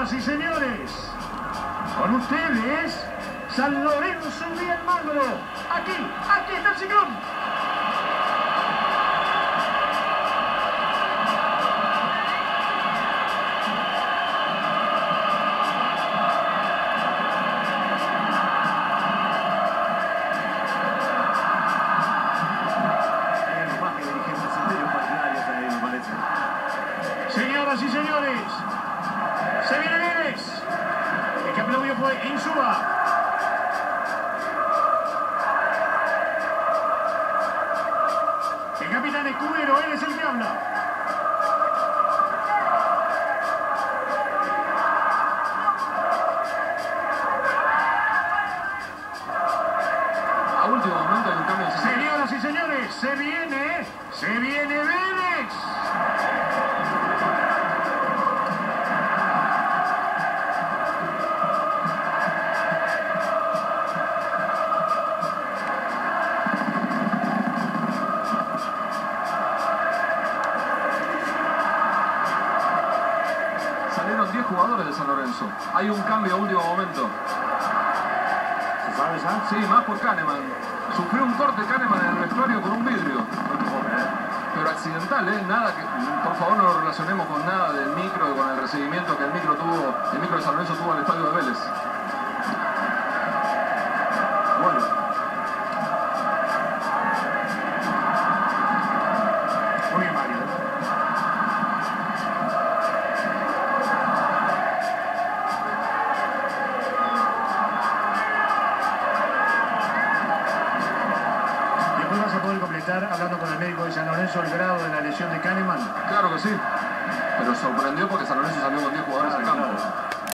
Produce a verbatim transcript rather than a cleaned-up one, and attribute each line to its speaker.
Speaker 1: Señoras y señores, con ustedes, San Lorenzo de Almagro. Aquí, aquí está el señor. Señoras y señores, se viene Vélez. El que aplaudió fue Insúa. El capitán Escudero, él es el que habla.
Speaker 2: A último momento hay un cambio.
Speaker 1: Señoras y señores, se viene, se viene Vélez.
Speaker 2: Salieron diez jugadores de San Lorenzo. Hay un cambio a último momento.
Speaker 1: ¿Se sabe ya?
Speaker 2: Sí, más por Kahneman. Sufrió un corte Kahneman en el vestuario con un vidrio. Pero accidental, ¿eh? Nada que, por favor, no lo relacionemos con nada del micro y con el recibimiento que el micro tuvo, el micro de San Lorenzo tuvo al estadio de Vélez.
Speaker 1: Bueno. Muy bien, Mario. Después vas a poder completar, hablando con el médico de San Lorenzo, el grado de la lesión de Kahneman.
Speaker 2: Claro que sí. Pero sorprendió porque San Lorenzo salió con diez jugadores.